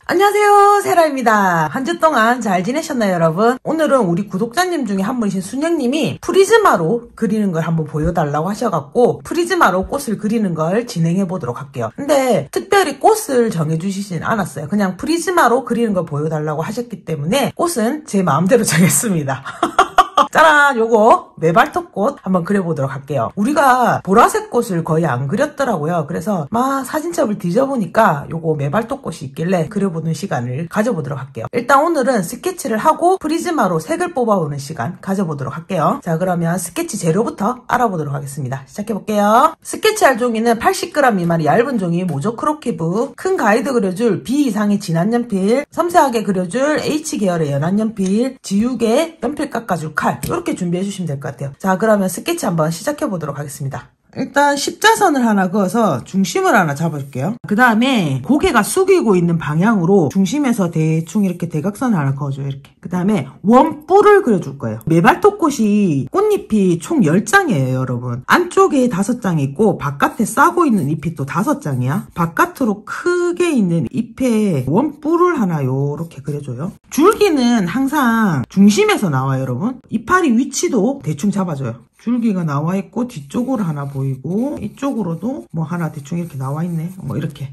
안녕하세요, 세라입니다. 한 주 동안 잘 지내셨나요, 여러분? 오늘은 우리 구독자님 중에 한 분이신 순영님이 프리즈마로 그리는 걸 한번 보여달라고 하셔갖고 프리즈마로 꽃을 그리는 걸 진행해 보도록 할게요. 근데 특별히 꽃을 정해주시진 않았어요. 그냥 프리즈마로 그리는 걸 보여달라고 하셨기 때문에 꽃은 제 마음대로 정했습니다. 짜란! 요거 메발톱꽃 한번 그려보도록 할게요. 우리가 보라색 꽃을 거의 안 그렸더라고요. 그래서 막 사진첩을 뒤져보니까 요거 메발톱꽃이 있길래 그려보는 시간을 가져보도록 할게요. 일단 오늘은 스케치를 하고 프리즈마로 색을 뽑아보는 시간 가져보도록 할게요. 자, 그러면 스케치 재료부터 알아보도록 하겠습니다. 시작해볼게요. 스케치할 종이는 80g 미만의 얇은 종이, 모조 크로키브, 큰 가이드 그려줄 B 이상의 진한 연필, 섬세하게 그려줄 H 계열의 연한 연필, 지우개, 연필 깎아줄 칼, 이렇게 준비해 주시면 될 것 같아요. 자, 그러면 스케치 한번 시작해 보도록 하겠습니다. 일단 십자선을 하나 그어서 중심을 하나 잡아줄게요. 그 다음에 고개가 숙이고 있는 방향으로 중심에서 대충 이렇게 대각선을 하나 그어줘요. 이렇게. 그 다음에 원뿔을 그려줄 거예요. 메발톱꽃이 꽃잎이 총 10장이에요, 여러분. 안쪽에 5장이 있고 바깥에 싸고 있는 잎이 또 5장이야. 바깥으로 크게 있는 잎에 원뿔을 하나 요렇게 그려줘요. 줄기는 항상 중심에서 나와요, 여러분. 이파리 위치도 대충 잡아줘요. 줄기가 나와 있고 뒤쪽으로 하나 보이고 이쪽으로도 뭐 하나 대충 이렇게 나와 있네. 뭐 이렇게.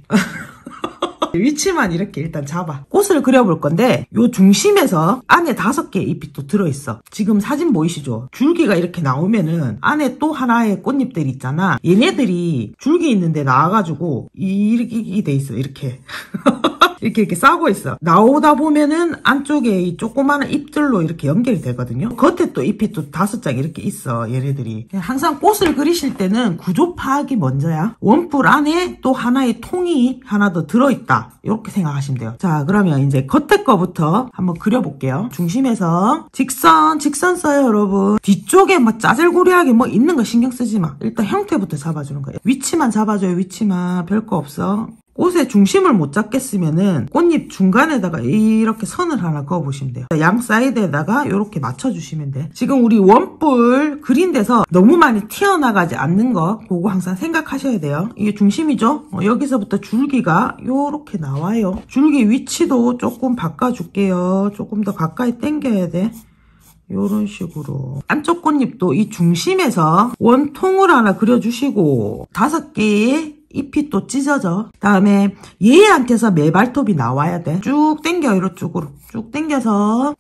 위치만 이렇게 일단 잡아. 꽃을 그려볼 건데 요 중심에서 안에 5개의 잎이 또 들어있어. 지금 사진 보이시죠? 줄기가 이렇게 나오면은 안에 또 하나의 꽃잎들이 있잖아. 얘네들이 줄기 있는데 나와가지고 이렇게 돼 있어. 이렇게. 이렇게 싸고 있어. 나오다 보면은 안쪽에 이 조그마한 잎들로 이렇게 연결이 되거든요. 겉에 또 잎이 또 5장 이렇게 있어, 얘네들이. 항상 꽃을 그리실 때는 구조 파악이 먼저야. 원뿔 안에 또 하나의 통이 하나 더 들어있다, 이렇게 생각하시면 돼요. 자, 그러면 이제 겉에 거부터 한번 그려볼게요. 중심에서 직선 써요, 여러분. 뒤쪽에 막 짜잘구리하게 뭐 있는 거 신경 쓰지 마. 일단 형태부터 잡아주는 거예요. 위치만 잡아줘요. 위치만. 별거 없어. 꽃의 중심을 못 잡겠으면은 꽃잎 중간에다가 이렇게 선을 하나 그어보시면 돼요. 양 사이드에다가 이렇게 맞춰주시면 돼. 지금 우리 원뿔 그린 데서 너무 많이 튀어나가지 않는 거 그거 항상 생각하셔야 돼요. 이게 중심이죠? 여기서부터 줄기가 이렇게 나와요. 줄기 위치도 조금 바꿔줄게요. 조금 더 가까이 당겨야 돼. 요런 식으로. 안쪽 꽃잎도 이 중심에서 원통을 하나 그려주시고 5개의 잎이 또 찢어져. 다음에 얘한테서 메발톱이 나와야 돼. 쭉 당겨, 이쪽으로. 쭉 당겨서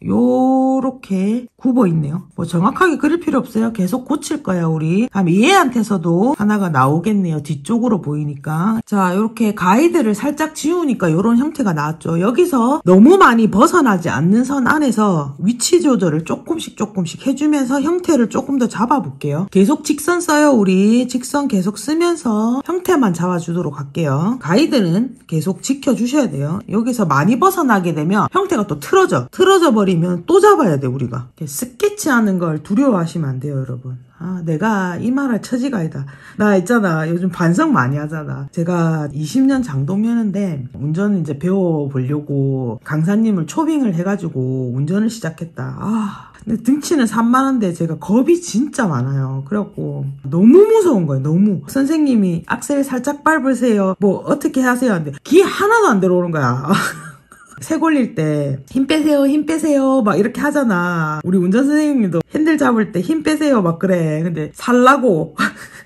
요렇게 굽어 있네요. 뭐 정확하게 그릴 필요 없어요. 계속 고칠 거야, 우리. 다음에 얘한테서도 하나가 나오겠네요. 뒤쪽으로 보이니까. 자, 요렇게 가이드를 살짝 지우니까 요런 형태가 나왔죠. 여기서 너무 많이 벗어나지 않는 선 안에서 위치 조절을 조금씩 해주면서 형태를 조금 더 잡아볼게요. 계속 직선 써요, 우리. 직선 계속 쓰면서 형태만 잡아주도록 할게요. 가이드는 계속 지켜주셔야 돼요. 여기서 많이 벗어나게 되면 형태가 또 틀어져 버리면 또 잡아야 돼, 우리가. 스케치하는 걸 두려워하시면 안 돼요, 여러분. 아, 내가 이 말할 처지가 아니다. 나 있잖아, 요즘 반성 많이 하잖아. 제가 20년 장동년인데 운전을 이제 배워보려고 강사님을 초빙을 해가지고 운전을 시작했다. 아, 근데 등치는 3만원대 제가 겁이 진짜 많아요. 그래갖고 너무 무서운 거예요. 너무. 선생님이 악셀 살짝 밟으세요, 뭐 어떻게 하세요 하는데 기 하나도 안 들어오는 거야. 색 올릴 때 힘 빼세요 막 이렇게 하잖아. 우리 운전 선생님도 핸들 잡을 때 힘 빼세요 막 그래. 근데 살라고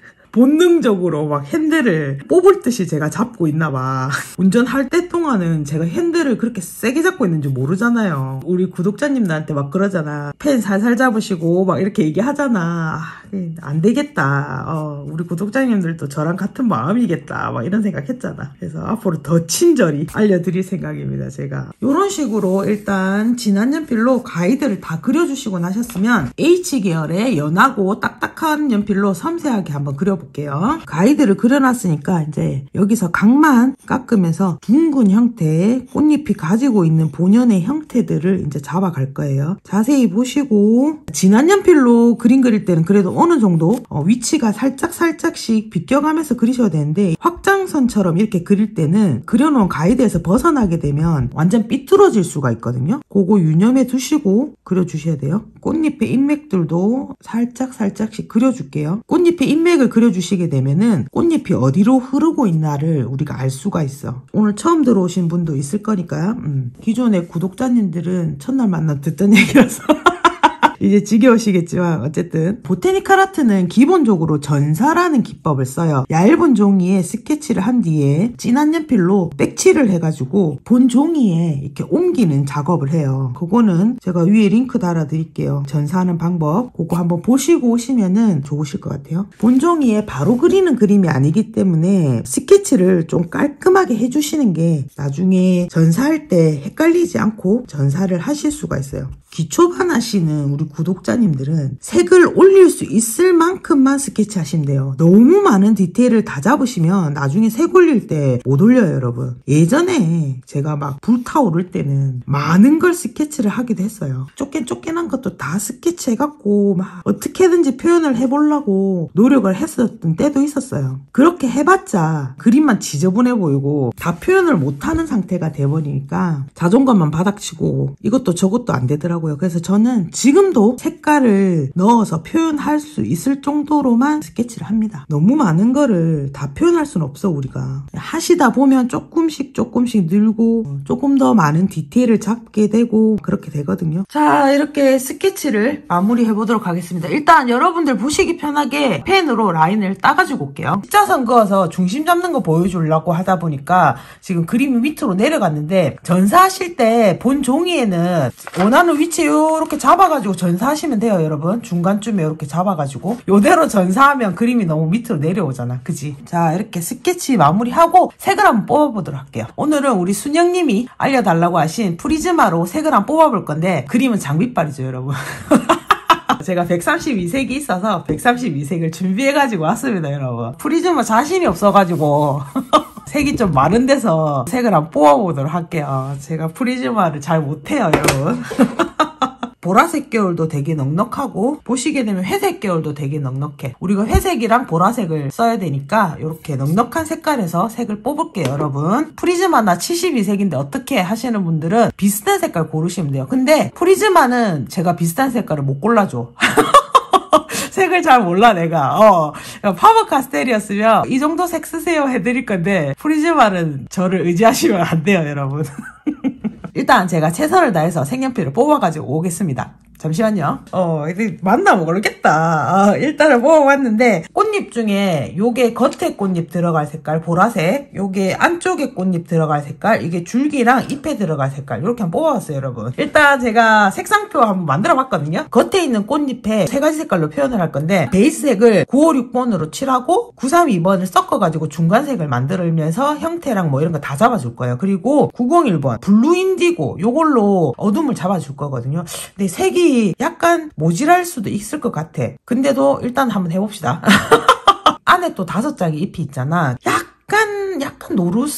본능적으로 막 핸들을 뽑을 듯이 제가 잡고 있나 봐. 운전할 때 동안은 제가 핸들을 그렇게 세게 잡고 있는지 모르잖아요. 우리 구독자님들한테 막 그러잖아. 펜 살살 잡으시고 막 이렇게 얘기하잖아. 안 되겠다. 우리 구독자님들도 저랑 같은 마음이겠다. 막 이런 생각 했잖아. 그래서 앞으로 더 친절히 알려드릴 생각입니다, 제가. 이런 식으로 일단 진한 연필로 가이드를 다 그려주시고 나셨으면 H 계열의 연하고 딱딱한 연필로 섬세하게 한번 그려볼게요. 가이드를 그려놨으니까 이제 여기서 각만 깎으면서 둥근 형태의 꽃잎이 가지고 있는 본연의 형태들을 이제 잡아갈 거예요. 자세히 보시고 진한 연필로 그림 그릴 때는 그래도 어느 정도 위치가 살짝씩 비껴가면서 그리셔야 되는데 확장선처럼 이렇게 그릴 때는 그려놓은 가이드에서 벗어나게 되면 완전 삐뚤어질 수가 있거든요. 그거 유념해 두시고 그려주셔야 돼요. 꽃잎의 인맥들도 살짝씩 그려줄게요. 꽃잎의 인맥을 그려 그려주시게 되면은 꽃잎이 어디로 흐르고 있나를 우리가 알 수가 있어. 오늘 처음 들어오신 분도 있을 거니까 기존의 구독자님들은 첫날 만나 듣던 얘기라서 이제 지겨우시겠지만 어쨌든 보테니컬 아트는 기본적으로 전사라는 기법을 써요. 얇은 종이에 스케치를 한 뒤에 진한 연필로 백칠을 해가지고 본 종이에 이렇게 옮기는 작업을 해요. 그거는 제가 위에 링크 달아드릴게요. 전사하는 방법 그거 한번 보시고 오시면은 좋으실 것 같아요. 본 종이에 바로 그리는 그림이 아니기 때문에 스케치를 좀 깔끔하게 해주시는 게 나중에 전사할 때 헷갈리지 않고 전사를 하실 수가 있어요. 기초반 하시는 우리 구독자님들은 색을 올릴 수 있을 만큼만 스케치 하시면 돼요. 너무 많은 디테일을 다 잡으시면 나중에 색 올릴 때 못 올려요, 여러분. 예전에 제가 막 불타오를 때는 많은 걸 스케치를 하기도 했어요. 쫓겨난 것도 다 스케치 해갖고 막 어떻게든지 표현을 해보려고 노력을 했었던 때도 있었어요. 그렇게 해봤자 그림만 지저분해 보이고 다 표현을 못하는 상태가 돼버리니까 자존감만 바닥치고 이것도 저것도 안 되더라고요. 그래서 저는 지금도 색깔을 넣어서 표현할 수 있을 정도로만 스케치를 합니다. 너무 많은 거를 다 표현할 수는 없어 우리가. 하시다 보면 조금씩 늘고 조금 더 많은 디테일을 잡게 되고 그렇게 되거든요. 자, 이렇게 스케치를 마무리해 보도록 하겠습니다. 일단 여러분들 보시기 편하게 펜으로 라인을 따가지고 올게요. 십자선 그어서 중심 잡는 거 보여주려고 하다 보니까 지금 그림이 밑으로 내려갔는데 전사하실 때 본 종이에는 원하는 위치 이렇게 잡아가지고 전사하시면 돼요, 여러분. 중간쯤에 이렇게 잡아가지고 요대로 전사하면 그림이 너무 밑으로 내려오잖아, 그지? 자, 이렇게 스케치 마무리하고 색을 한번 뽑아보도록 할게요. 오늘은 우리 순영님이 알려달라고 하신 프리즈마로 색을 한번 뽑아볼 건데 그림은 장비빨이죠, 여러분. 제가 132색이 있어서 132색을 준비해가지고 왔습니다, 여러분. 프리즈마 자신이 없어가지고 색이 좀 마른 데서 색을 한번 뽑아보도록 할게요. 제가 프리즈마를 잘 못해요, 여러분. 보라색 계열도 되게 넉넉하고 보시게 되면 회색 계열도 되게 넉넉해. 우리가 회색이랑 보라색을 써야 되니까 이렇게 넉넉한 색깔에서 색을 뽑을게요, 여러분. 프리즈마나 72색인데 어떻게 하시는 분들은 비슷한 색깔 고르시면 돼요. 근데 프리즈마는 제가 비슷한 색깔을 못 골라줘. 색을 잘 몰라 내가. 파버카스텔이었으면 이 정도 색 쓰세요 해드릴 건데 프리즈마는 저를 의지하시면 안 돼요, 여러분. 일단 제가 최선을 다해서 색연필을 뽑아가지고 오겠습니다. 잠시만요. 이제 맞나 모르겠다. 일단은 뽑아봤는데 꽃잎 중에 요게 겉에 꽃잎 들어갈 색깔 보라색, 요게 안쪽에 꽃잎 들어갈 색깔, 이게 줄기랑 잎에 들어갈 색깔 이렇게 한번 뽑아봤어요, 여러분. 일단 제가 색상표 한번 만들어봤거든요. 겉에 있는 꽃잎에 세 가지 색깔로 표현을 할 건데 베이스색을 956번으로 칠하고 932번을 섞어가지고 중간색을 만들면서 형태랑 뭐 이런 거 다 잡아줄 거예요. 그리고 901번 블루 인디고 요걸로 어둠을 잡아줄 거거든요. 근데 색이 약간 모질할 수도 있을 것 같아. 근데도 일단 한번 해봅시다. 안에 또 5장의 잎이 있잖아. 약간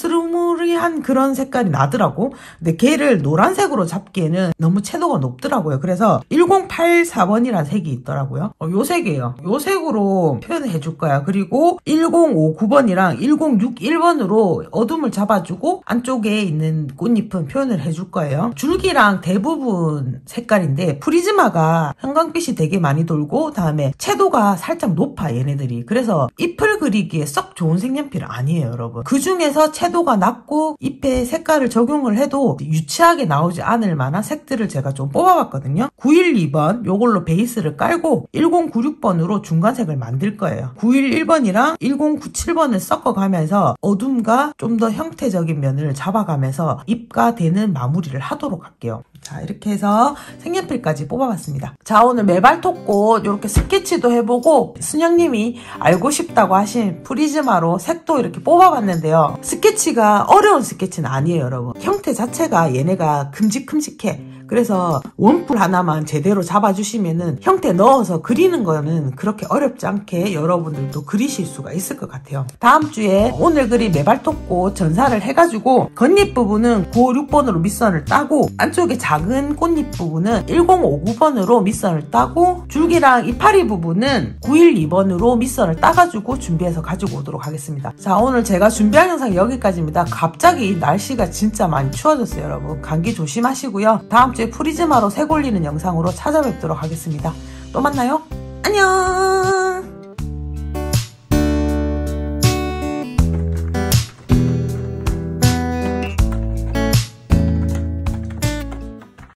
노르스름한 그런 색깔이 나더라고. 근데 걔를 노란색으로 잡기에는 너무 채도가 높더라고요. 그래서 1084번이라는 색이 있더라고요. 요 색이에요. 요 색으로 표현을 해줄 거야. 그리고 1059번이랑 1061번으로 어둠을 잡아주고 안쪽에 있는 꽃잎은 표현을 해줄 거예요. 줄기랑 대부분 색깔인데 프리즈마가 형광빛이 되게 많이 돌고 다음에 채도가 살짝 높아, 얘네들이. 그래서 잎을 그리기에 썩 좋은 색연필은 아니에요, 여러분. 그 중에서 채도가 낮고 잎에 색깔을 적용을 해도 유치하게 나오지 않을 만한 색들을 제가 좀 뽑아봤거든요. 912번 요걸로 베이스를 깔고 1096번으로 중간색을 만들 거예요. 911번이랑 1097번을 섞어가면서 어둠과 좀 더 형태적인 면을 잡아가면서 잎과 되는 마무리를 하도록 할게요. 자, 이렇게 해서 색연필까지 뽑아봤습니다. 자, 오늘 메발톱꽃 이렇게 스케치도 해보고 순영님이 알고 싶다고 하신 프리즈마로 색도 이렇게 뽑아봤는데요. 스케치가 어려운 스케치는 아니에요, 여러분. 형태 자체가 얘네가 큼직큼직해. 그래서 원뿔 하나만 제대로 잡아주시면은 형태 넣어서 그리는 거는 그렇게 어렵지 않게 여러분들도 그리실 수가 있을 것 같아요. 다음 주에 오늘 그린 메발톱꽃 전사를 해가지고 겉잎 부분은 956번으로 밑선을 따고 안쪽에 작은 꽃잎 부분은 1059번으로 밑선을 따고 줄기랑 이파리 부분은 912번으로 밑선을 따가지고 준비해서 가지고 오도록 하겠습니다. 자, 오늘 제가 준비한 영상이 여기까지입니다. 갑자기 날씨가 진짜 많이 추워졌어요, 여러분. 감기 조심하시고요. 다음 주에 프리즈마로 색 올리는 영상으로 찾아뵙도록 하겠습니다. 또 만나요. 안녕.